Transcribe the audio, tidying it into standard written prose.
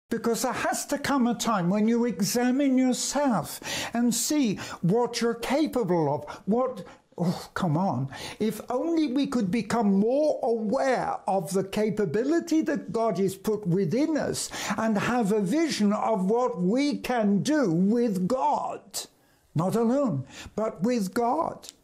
Because there has to come a time when you examine yourself and see what you're capable of. Oh, come on. If only we could become more aware of the capability that God has put within us and have a vision of what we can do with God. Not alone, but with God.